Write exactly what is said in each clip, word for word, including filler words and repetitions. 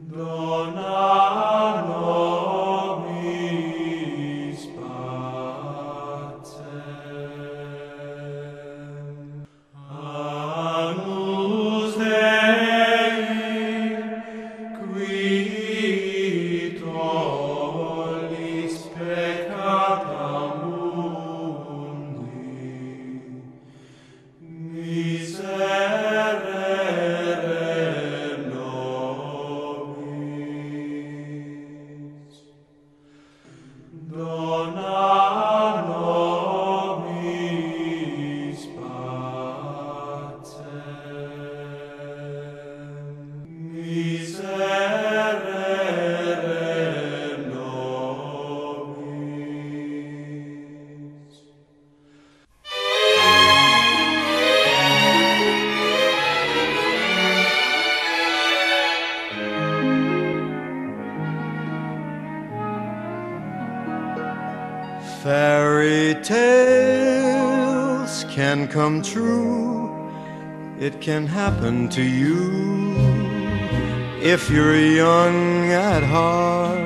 Dona nobis pacem. Agnus Dei, qui tollis peccata mundi, miserere nobis. Dona nobis pacem. Miserere nobis. Fairy tales can come true. It can happen to you if you're young at heart.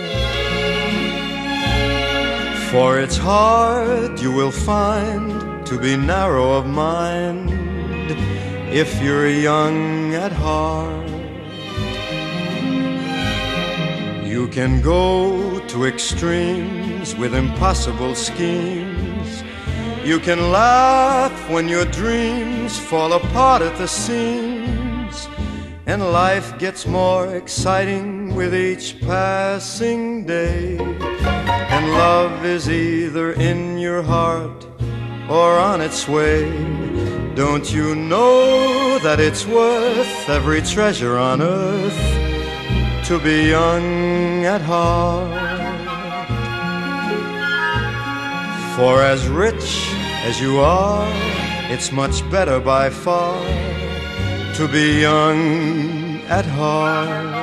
For it's hard, you will find, to be narrow of mind if you're young at heart. You can go to extremes with impossible schemes. You can laugh when your dreams fall apart at the seams, and life gets more exciting with each passing day. And love is either in your heart or on its way. Don't you know that it's worth every treasure on earth to be young at heart? For as rich as you are, it's much better by far to be young at heart.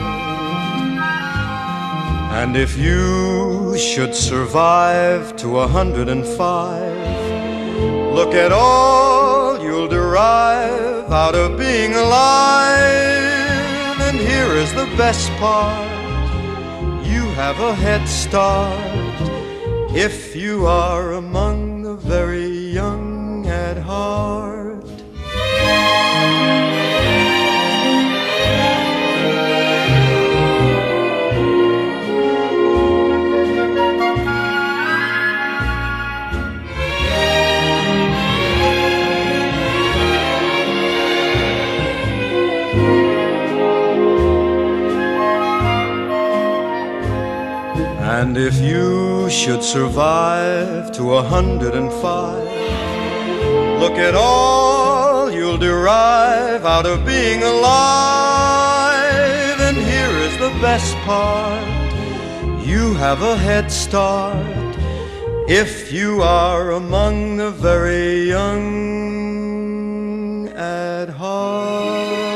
And if you should survive to a hundred and five, look at all you'll derive out of being alive. And here is the best part: you have a head start if you are among the very young at heart. And if you should survive to a hundred and five, look at all you'll derive out of being alive. And here is the best part: you have a head start if you are among the very young at heart.